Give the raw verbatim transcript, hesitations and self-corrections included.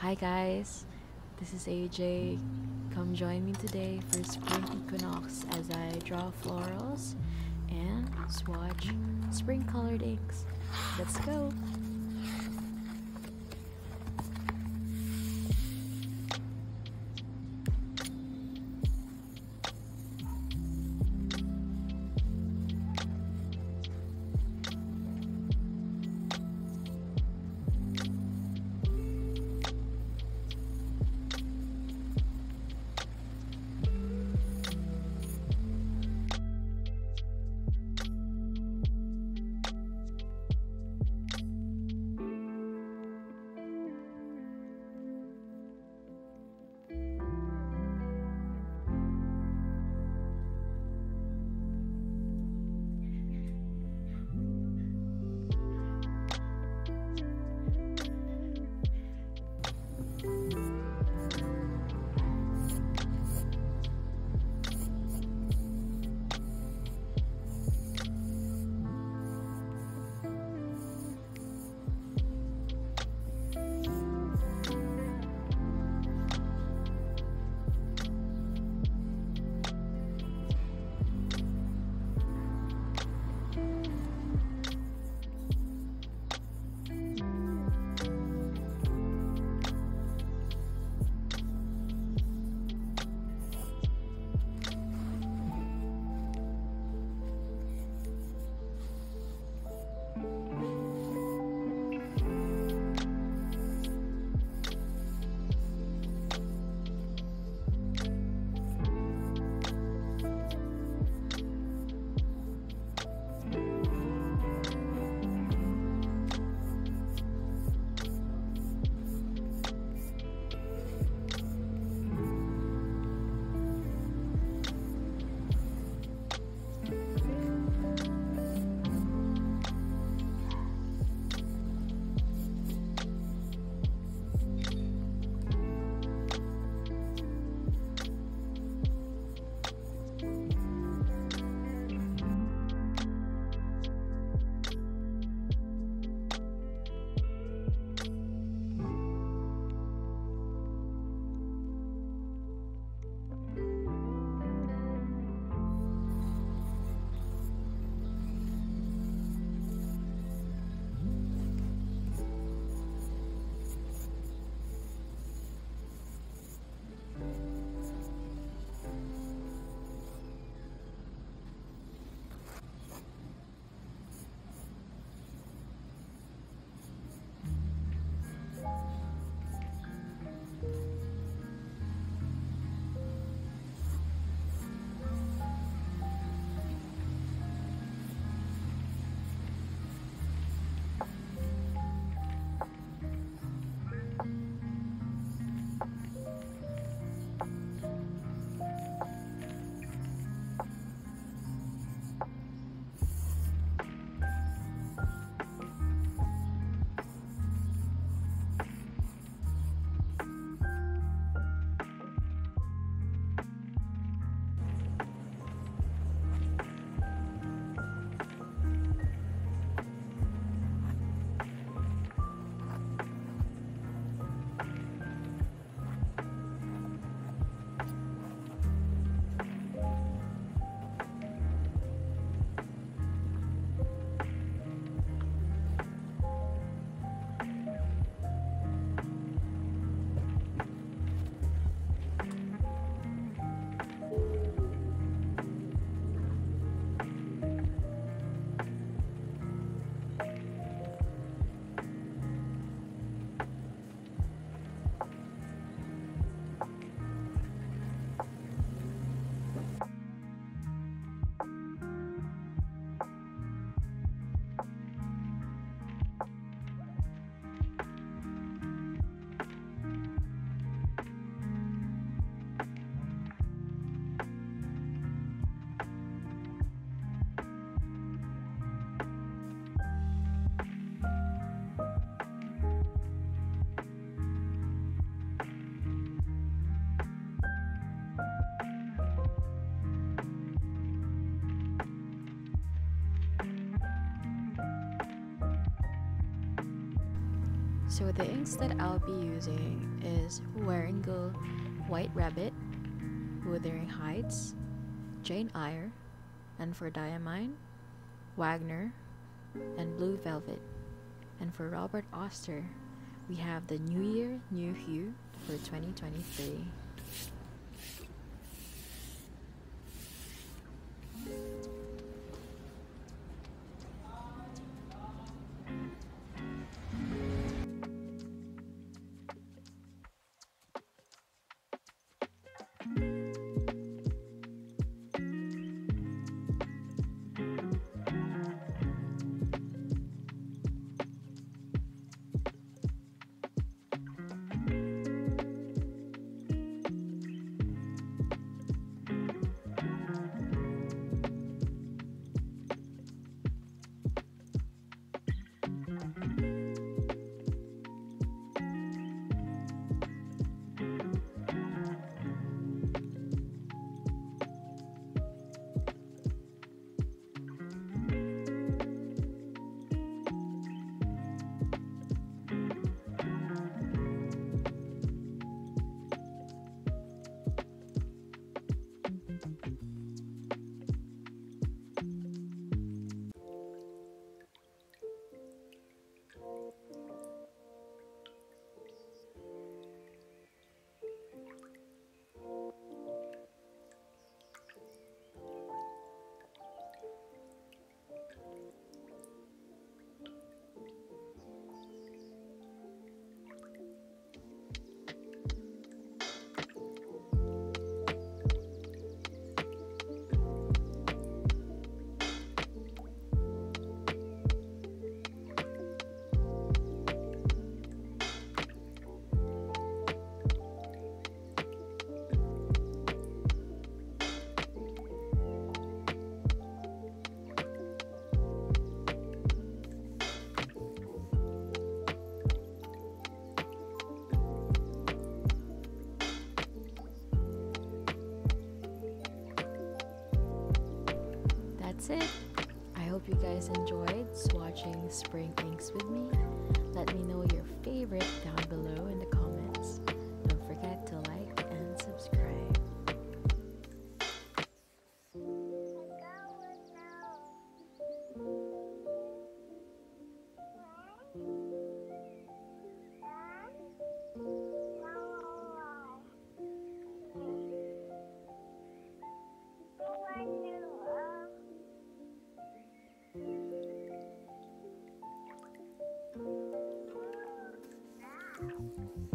Hi guys, this is A J. Come join me today for Spring Equinox as I draw florals and swatch spring colored inks. Let's go! So the inks that I'll be using is Wearingeul White Rabbit, Wuthering Heights, Jane Eyre, and for Diamine, Wagner, and Blue Velvet. And for Robert Oster, we have the New Year, New Hue for twenty twenty-three. That's it. I hope you guys enjoyed swatching spring inks with me. Let me know your favorite down below in the comments. Don't forget to like and subscribe. Wow.